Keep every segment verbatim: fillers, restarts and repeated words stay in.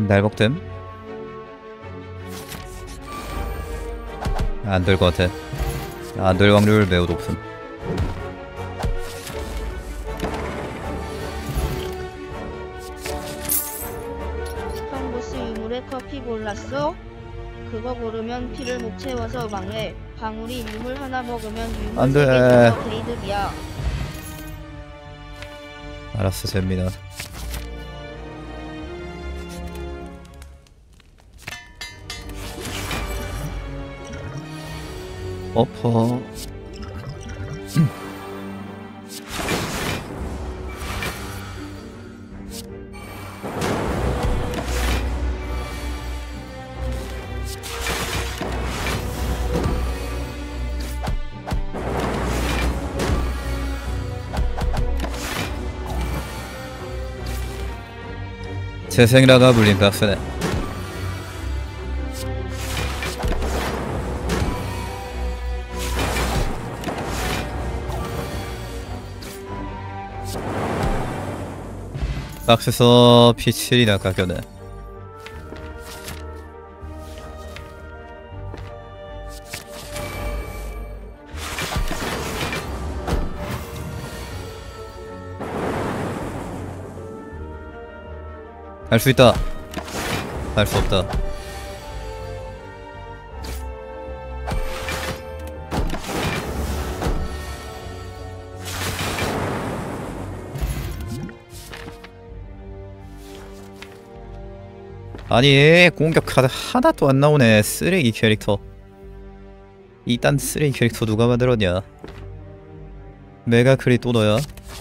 날먹됨? 안 될 것 같아. 안 될 확률 매우 높음. 형 보스 유물에 커피 골랐어? 그거 고르면 피를 못 채워서 망해. 방울이 유물 하나 먹으면 유물 안 돼. 세 개 더 게이득이야. 알았어, 됩니다. 어퍼. 재생라가 물린 값이네. 박스에서 피 칠이나 깎여네. 할 수 있다. 할 수 없다. 아니, 공격 카드 하나도 안 나오네. 쓰레기 캐릭터. 이딴 쓰레기 캐릭터 누가 만들었냐? 메가크리 또 너야?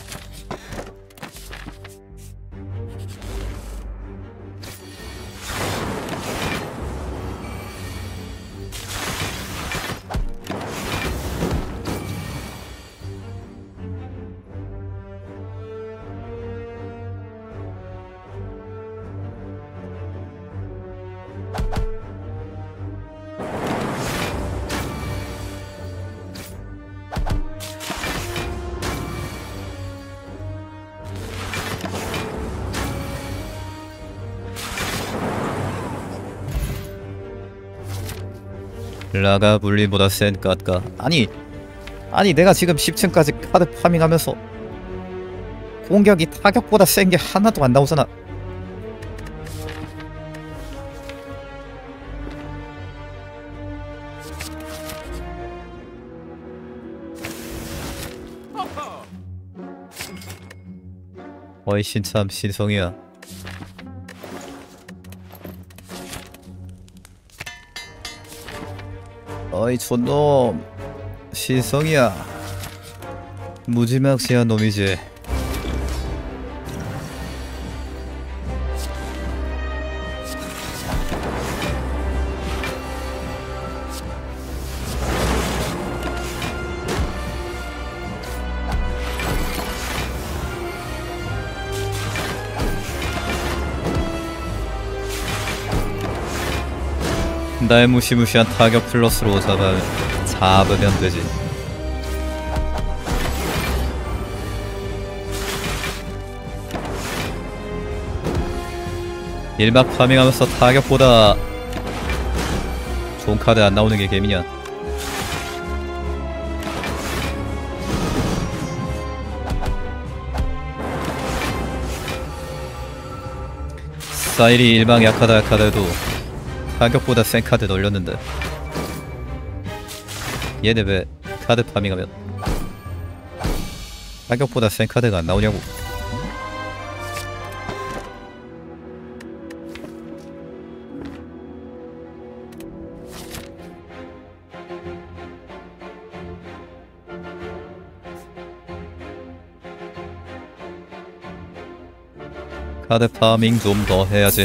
라가 물리보다 센 깎아. 아니 아니 내가 지금 십 층까지 카드 파밍하면서 공격이 타격보다 센 게 하나도 안 나오잖아. 어이 신참 신성이야. 어이 촌놈 신성이야. 무지막지한 놈이지. 나의 무시무시한 타격 플러스로 잡아, 잡으면 되지. 일막 파밍하면서 타격보다 좋은 카드 안 나오는 게 개미냐. 사일이 일방 약하다 약하다 해도 타격보다 센 카드 널렸는데 얘네 왜 카드 파밍하면 타격보다 센 카드가 안 나오냐고. 카드 파밍 좀 더 해야지.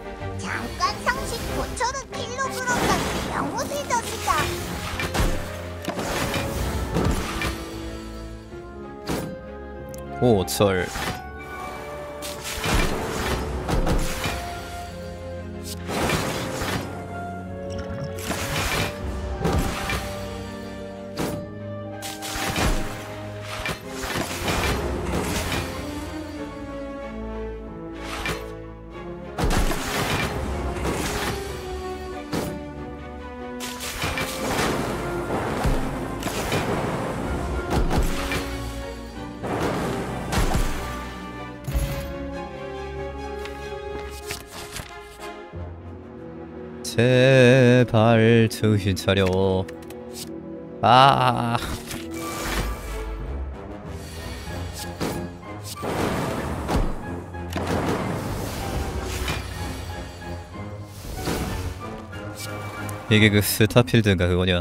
오철 제발 정신 차려. 아. 이게 그 스타필드인가 그거냐?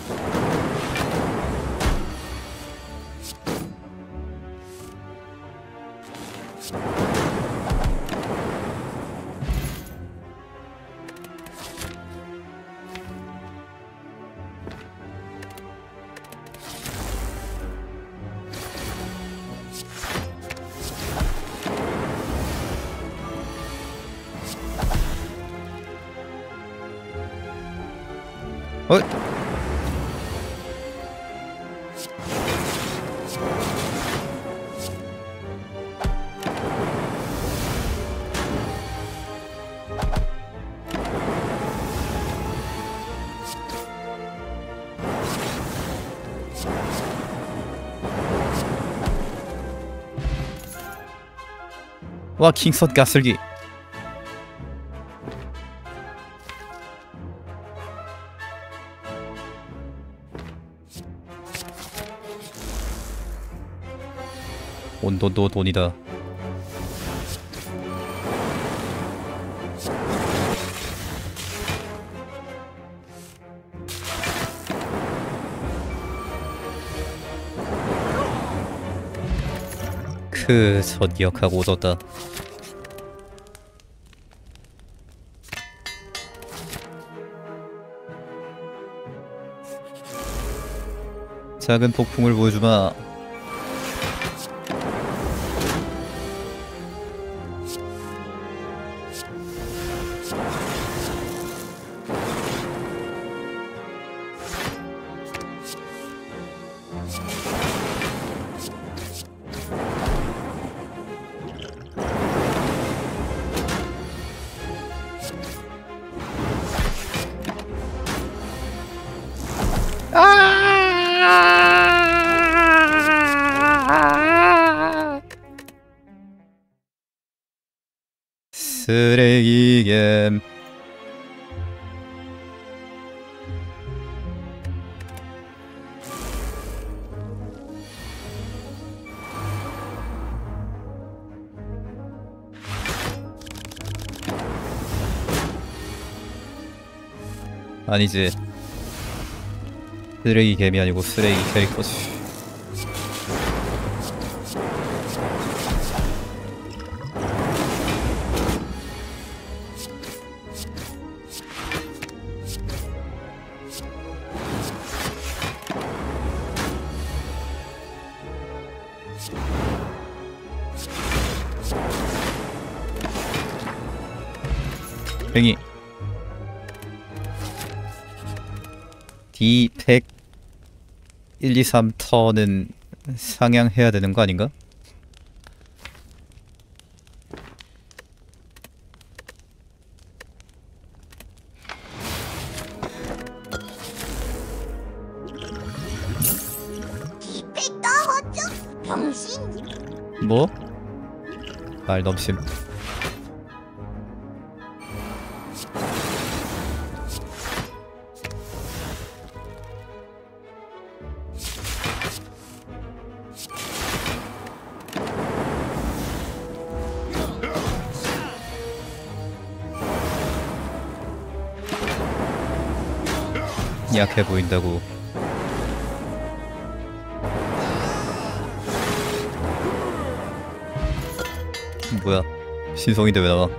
어? 와, 킹선 가슬기. 온도도 돈이다. 크, 전기역하고 오졌다. 작은 폭풍을 보여주마. 쓰레기겜. 아니지, 쓰레기 겜이 아니고 쓰레기 캐릭터지. 뱅이 디 백 일, 이, 삼 턴은 상향해야 되는 거 아닌가? 뭐? 말 넘심. 약해 보인다고. 뭐야, 신성인데 왜 나와?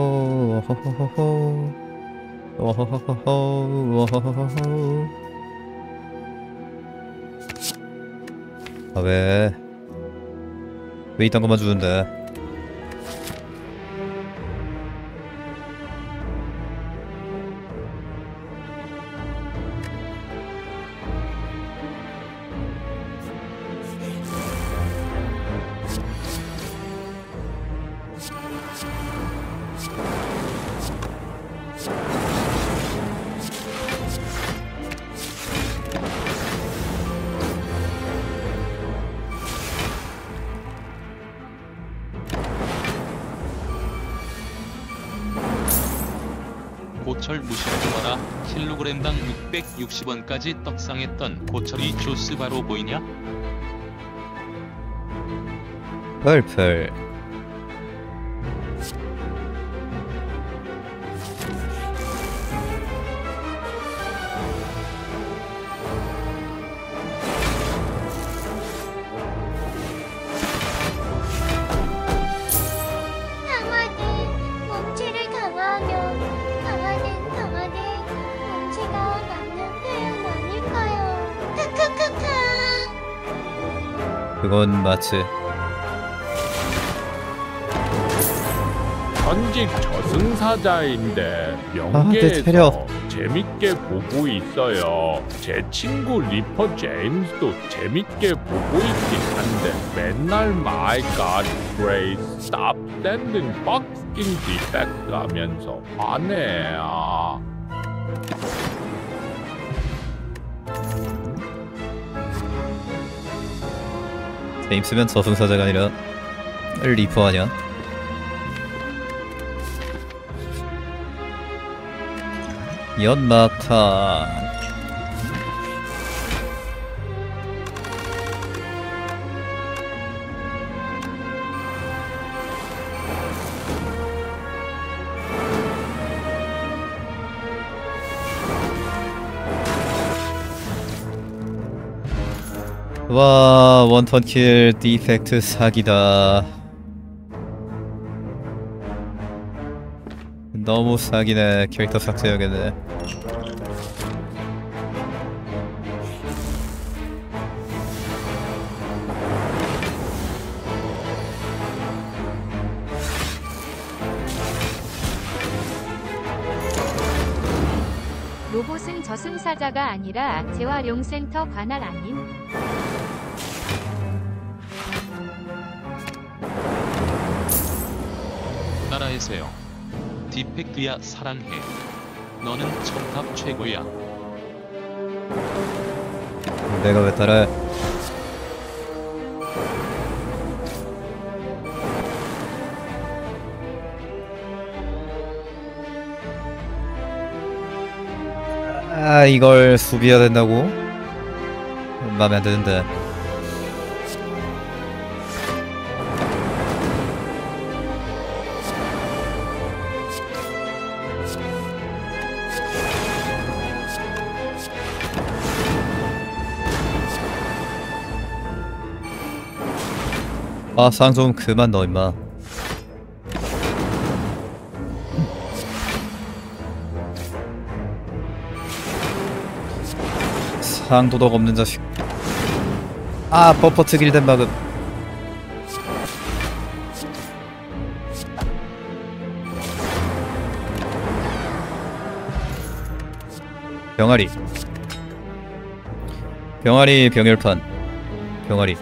오호호호 오호호호 오호호호. 아 왜? 왜 이딴 것만 주는데? 고철 무시하지 마라. 킬로그램당 육백육십 원까지 떡상했던 고철이 조스 바로 보이냐? 펄펄. 강화대 몸체를 강화하면 강화된 강화대 몸체가 맞는 표현 아닐까요? 크크크크. 그건 마치 전직 저승사자인데 아, 내 체력. 명계에서 재밌게 보고 있어요. 제 친구 리퍼 제임스도 재밌게 보고 있긴 한데 맨날 My God Grace Stop Sending Fucking Defect 하면서 화내야. 제임스면 저승사자가 아니라 리퍼 아냐? 연막탄. 와, 원턴킬 디펙트 사기다. 너무 사기네. 캐릭터 삭제해야겠네. 로봇은 저승사자가 아니라 재활용센터 관할 아님? 따라해세요. 디펙트야 사랑해. 너는 첨탑 최고야. 내가 왜 따라해? 아, 이걸 수비해야 된다고? 맘에 안 드는데. 아, 상 좀 그만 넣어 임마. 상도덕 없는 자식. 아, 버퍼트 길덴 막음. 병아리. 병아리 병열판. 병아리.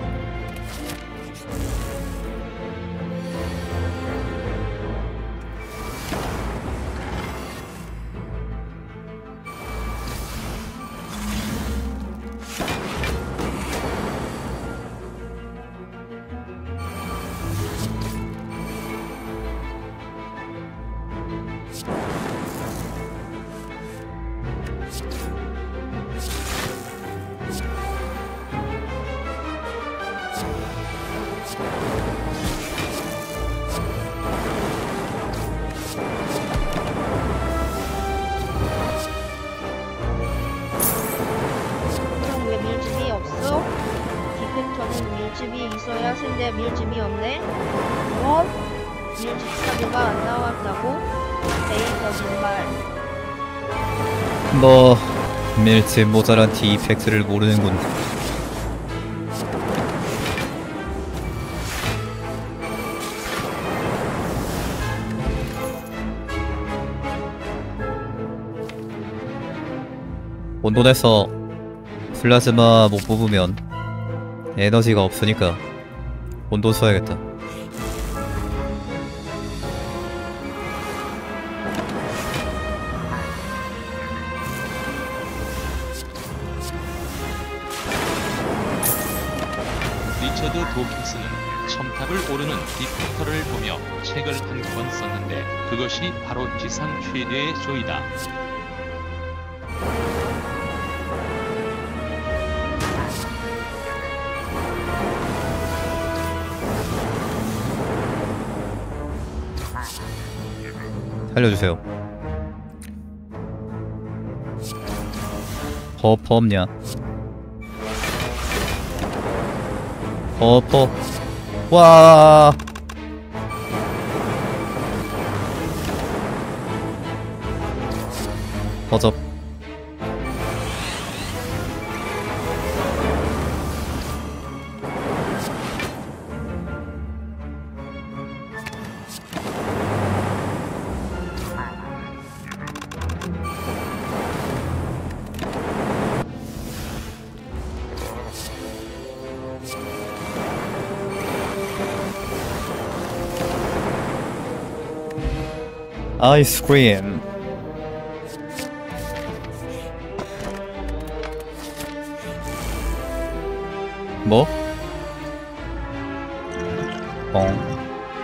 형 왜 밀집이 없어? 디펙터는 밀집이 있어야 센데 밀집이 없네? 뭐? 밀집 사료가 안 나왔다고? 에이 거짓말. 뭐 밀집 모자란 디펙트를 모르는군. 온돈에서 플라즈마 못 뽑으면 에너지가 없으니까 온돈 써야겠다. 리처드 도킨스는 첨탑을 오르는 디펙터를 보며 책을 한 권 썼는데 그것이 바로 지상 최대의 조이다. 살려주세요. 버퍼 없냐? 버퍼. 와. 버접. 아이스크림. 뭐? 뻥.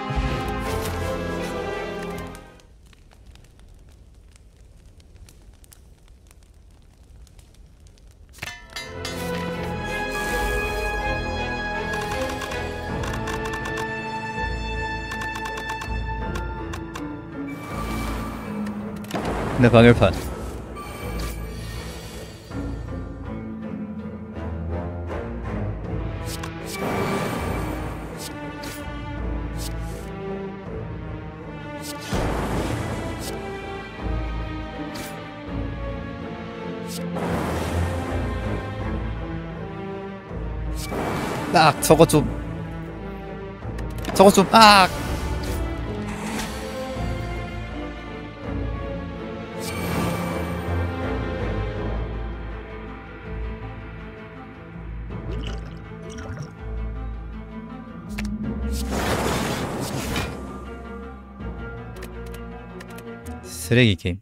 내 방열판. 딱 저거 좀 저거 좀딱 쓰레기 게임.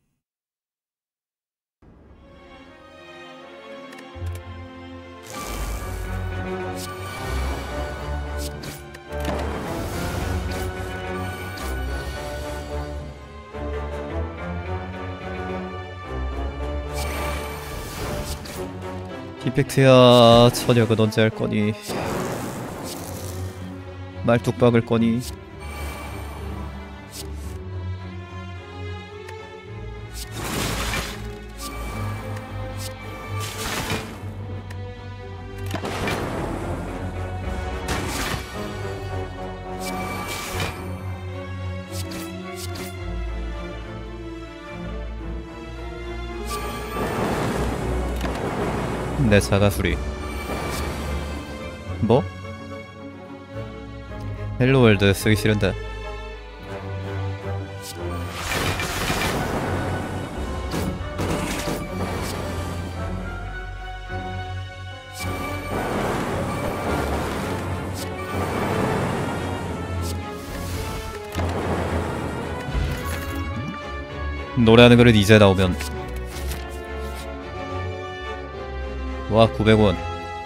디펙트야, 저녁은 언제 할 거니? 말뚝박을 거니? 내 자가수리. 뭐? 헬로월드 쓰기 싫은데. 노래하는 거는 이제 나오면. 와, 구백 원.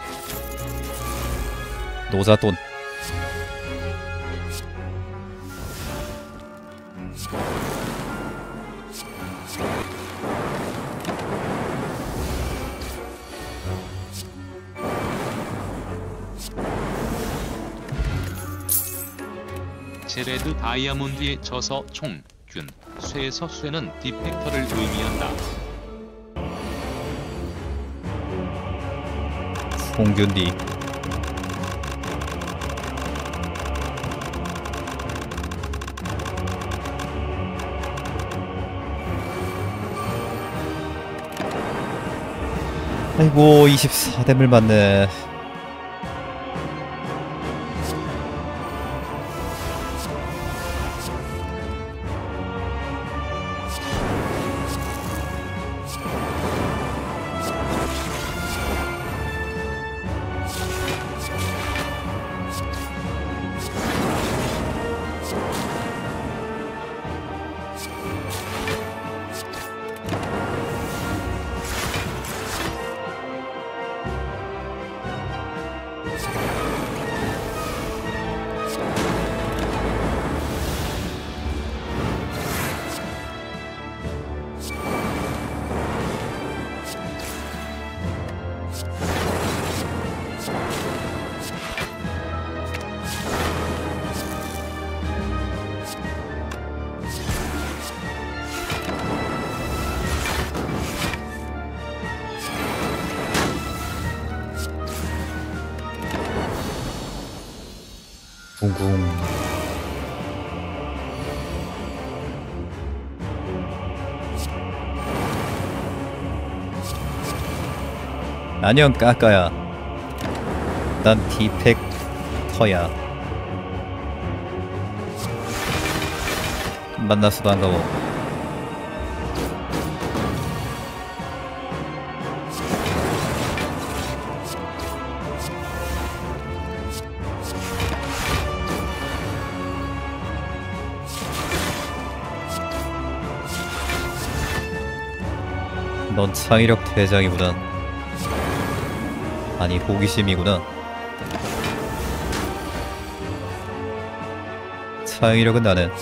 노자돈. 제레드 다이아몬드에 져서 총, 균, 쇠에서 쇠는 디펙터를 의미한다. 홍균디. 아이고, 이십사 뎀을 맞네. 붕붕. 안녕 까까야. 난 디펙터야. 만나서 반가워. 넌 창의력 대장이구나. 아니, 호기심이구나. 창의력은 나네.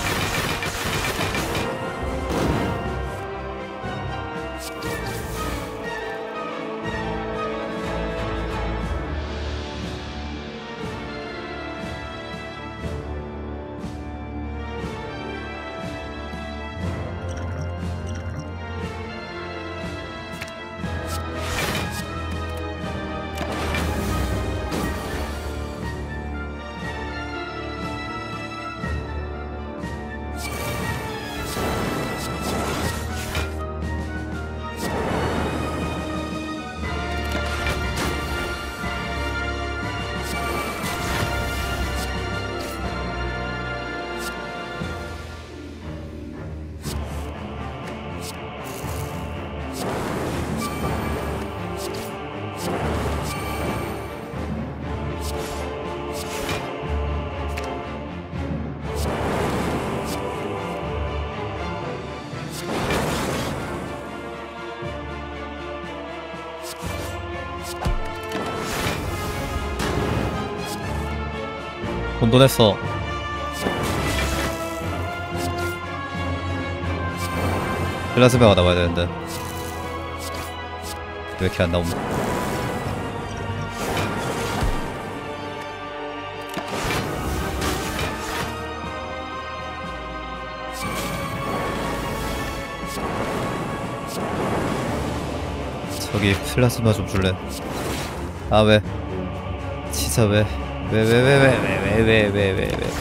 혼돈했어. 플라즈마가 나와야 되는데 왜 이렇게 안 나옴? 저기 플라즈마 좀 줄래? 아 왜? 진짜 왜? 왜 왜 왜 왜 왜 왜 왜 왜 왜?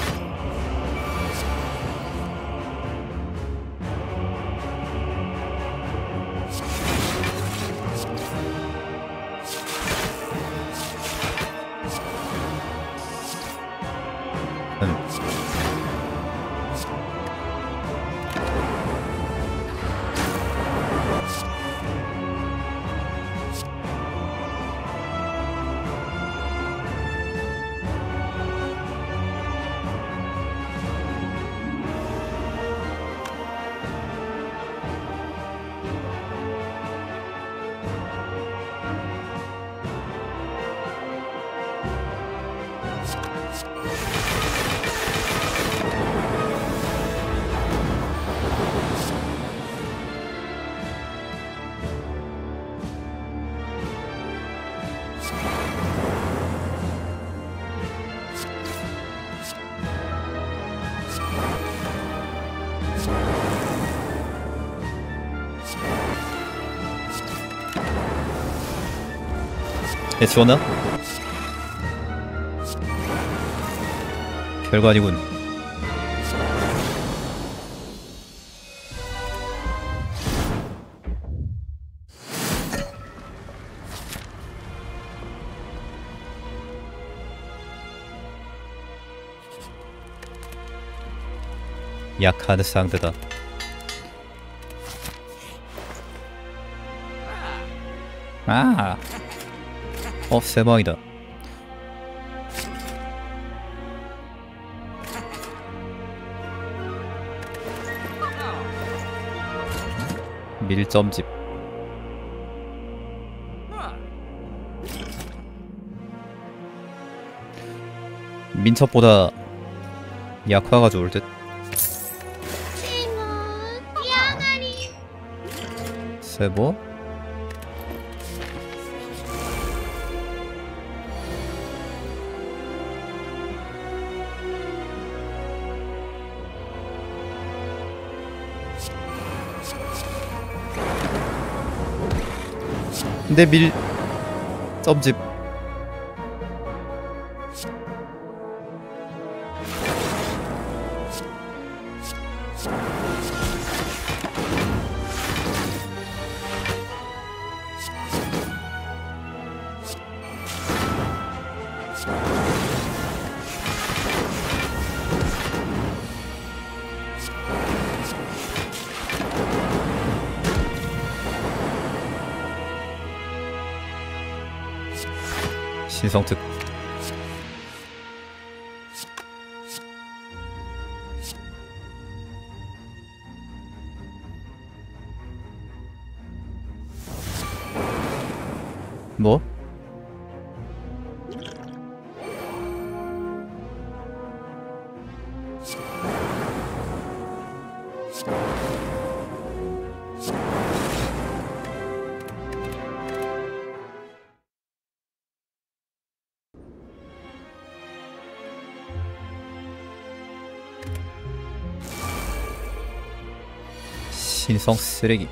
예, 지웠나? 별거 아니군. 약한 상대다. 아, 어, 세방이다. 밀점집. 민첩보다 약화가 좋을 듯. 세보? 근데 밀 점집 신성특. 뭐? 신성 쓰레기.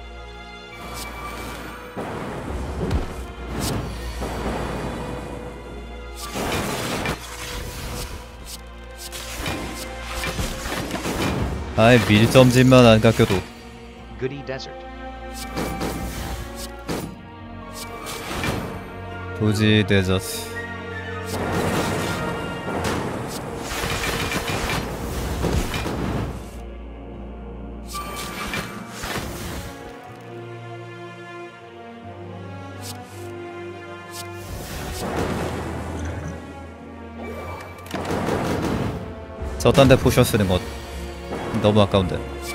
아이 밀점진만 안 깎여도. Goody Desert. 도지 데저트. 저딴 데 포션 쓰는 것 너무 아까운데.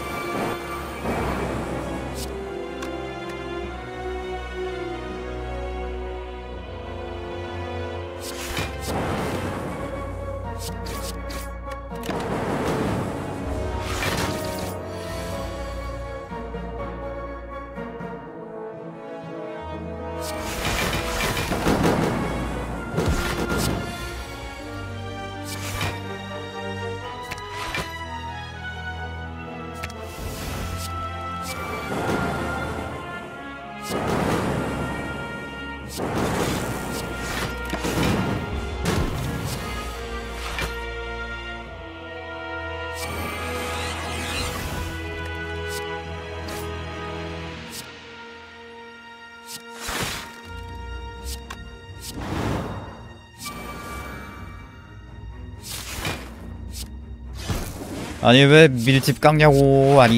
아니 왜 밀집 깎냐고. 아니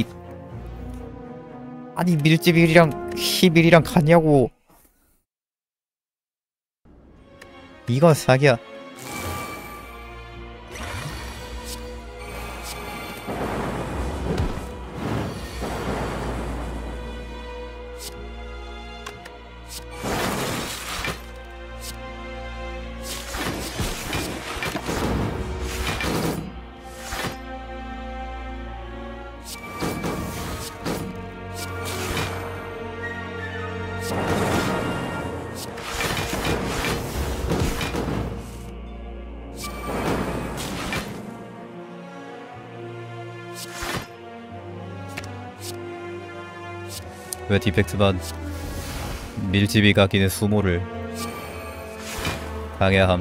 아니 밀집 일이랑 십일이랑 같냐고. 이건 사기야. 왜 디펙트만 밀집이 가기는 수모를 방해함.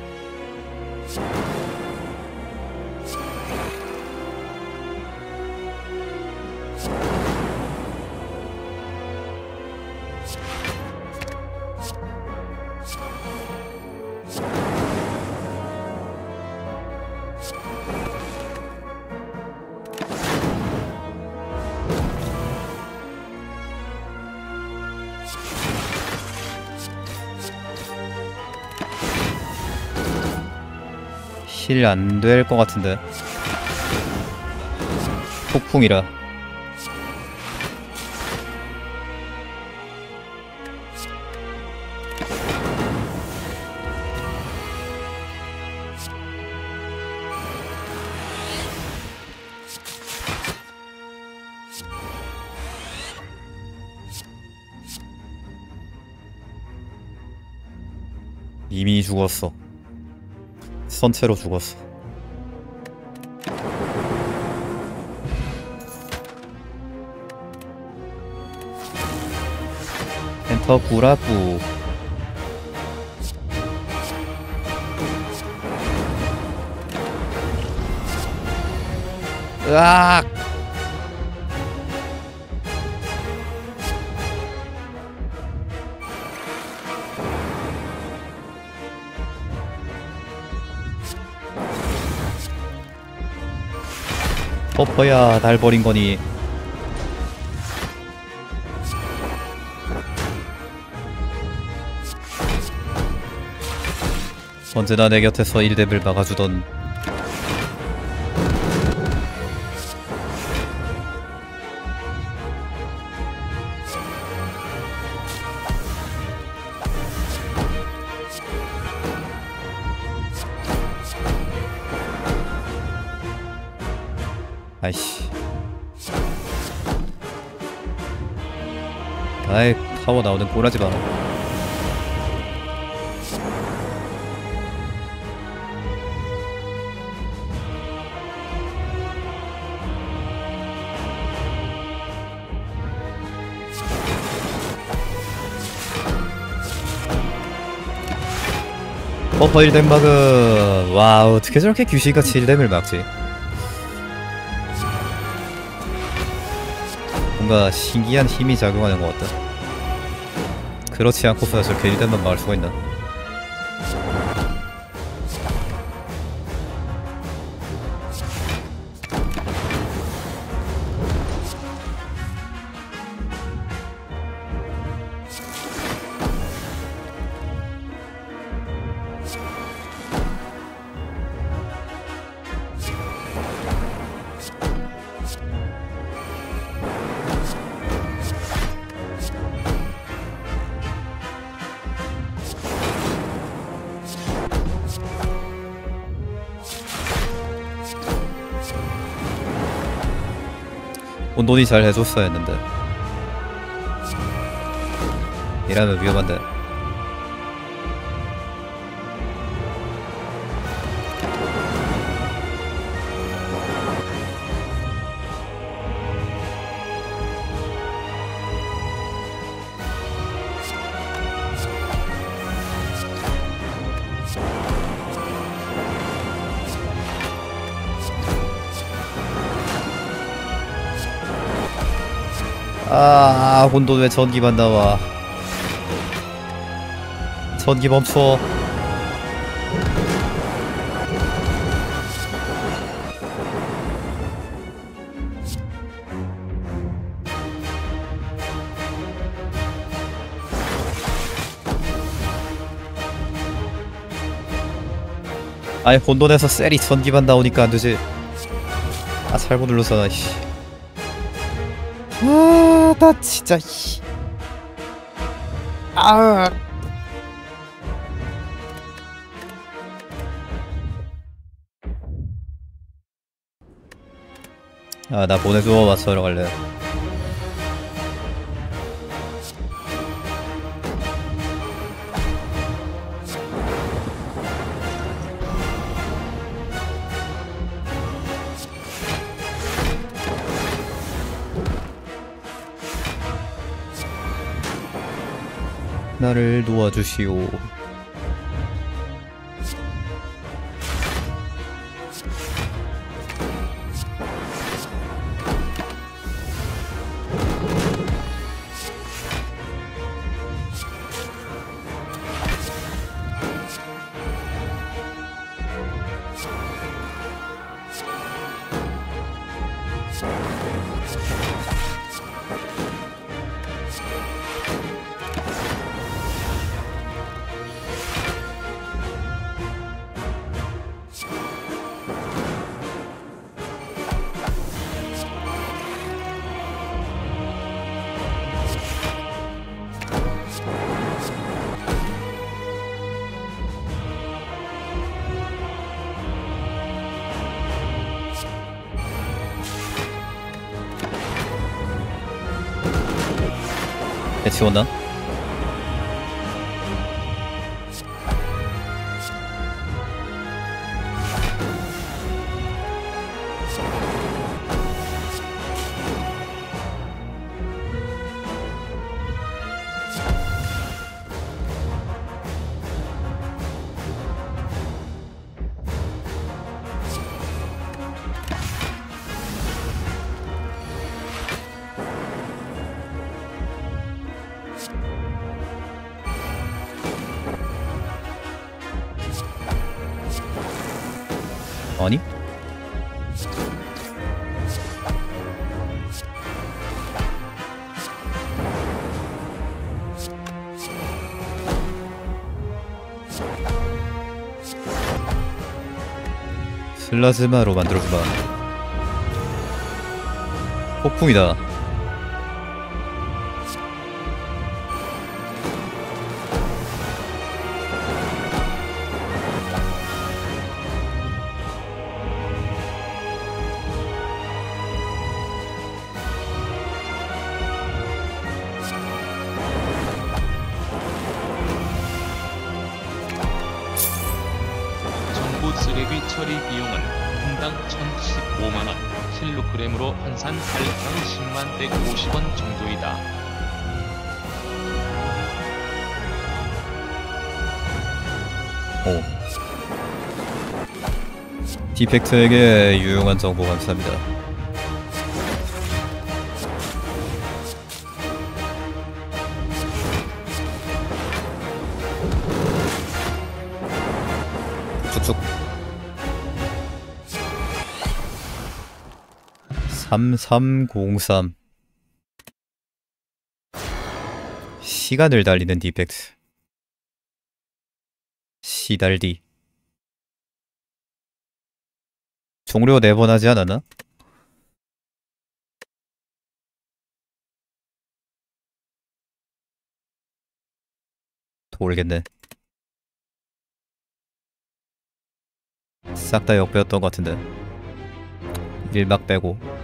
힐 안 될 것 같은데. 폭풍이라. 이미 죽었어. 선체로 죽었어. 엔터 구라구. 으악! 버퍼야, 날 버린 거니. 언제나 내 곁에서 일 렙을 막아주던. 아이씨. 아이 타워 나오는 꼬라지 마. 버퍼 일 댐 막음. 와 어떻게 저렇게 귀신같이 일 댐을 막지? 뭔가 신기한 힘이 작용하는 것 같다. 그렇지 않고서야 저렇게 일 댐만 막을 수가 있나? 온돈이 잘 해줬어야 했는데 이라면 위험한데. 아, 혼돈 왜 전기만 나와? 전기 멈춰. 아니 혼돈에서 셀이 전기만 나오니까 안 되지. 아 잘못 눌러서 씨. 아, 나 진짜 씨. 아. 아, 나 보내줘. 맞춰러 갈래. 나를 도와주시오. 배치 온다. 아니? 슬라즈마로 만들어주마. 폭풍이다. 처리 비용은 분당 천십오만 원, 킬로그램으로 환산 할당 십만 백오십 원 정도이다. 오. 디펙터에게 유용한 정보 감사합니다. 쭉쭉. 삼삼공삼. 시간을 달리는 디펙트. 시달디. 종료 네 번 하지 않았나? 모르겠네. 싹 다 역배웠던 것 같은데. 일막 빼고.